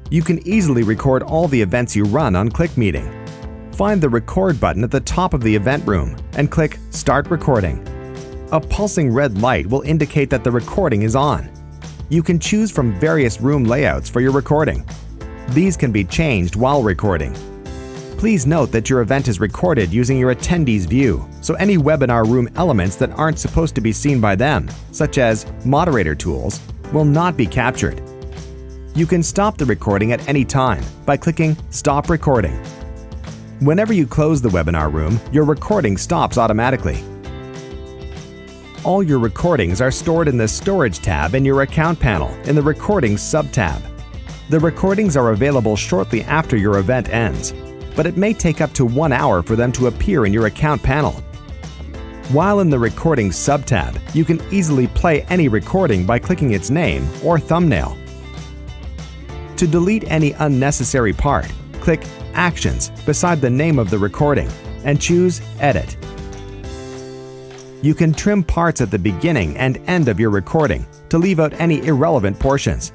You can easily record all the events you run on ClickMeeting. Find the Record button at the top of the event room and click Start Recording. A pulsing red light will indicate that the recording is on. You can choose from various room layouts for your recording. These can be changed while recording. Please note that your event is recorded using your attendees' view, so any webinar room elements that aren't supposed to be seen by them, such as moderator tools, will not be captured. You can stop the recording at any time by clicking Stop Recording. Whenever you close the webinar room, your recording stops automatically. All your recordings are stored in the Storage tab in your Account panel in the Recordings sub-tab. The recordings are available shortly after your event ends, but it may take up to 1 hour for them to appear in your Account panel. While in the Recordings sub-tab, you can easily play any recording by clicking its name or thumbnail. To delete any unnecessary part, click Actions beside the name of the recording and choose Edit. You can trim parts at the beginning and end of your recording to leave out any irrelevant portions.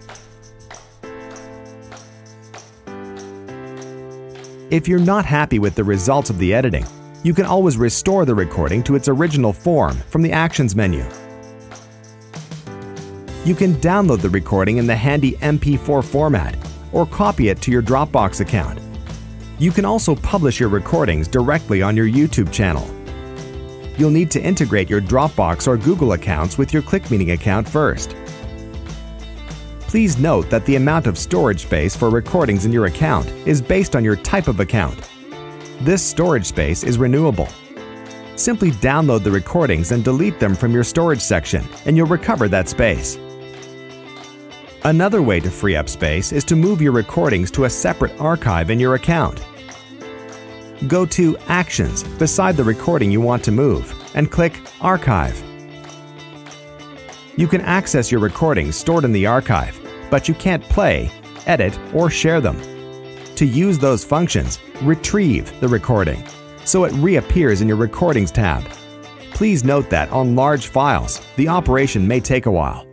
If you're not happy with the results of the editing, you can always restore the recording to its original form from the Actions menu. You can download the recording in the handy MP4 format or copy it to your Dropbox account. You can also publish your recordings directly on your YouTube channel. You'll need to integrate your Dropbox or Google accounts with your ClickMeeting account first. Please note that the amount of storage space for recordings in your account is based on your type of account. This storage space is renewable. Simply download the recordings and delete them from your storage section, and you'll recover that space. Another way to free up space is to move your recordings to a separate archive in your account. Go to Actions beside the recording you want to move and click Archive. You can access your recordings stored in the archive, but you can't play, edit, or share them. To use those functions, retrieve the recording so it reappears in your Recordings tab. Please note that on large files, the operation may take a while.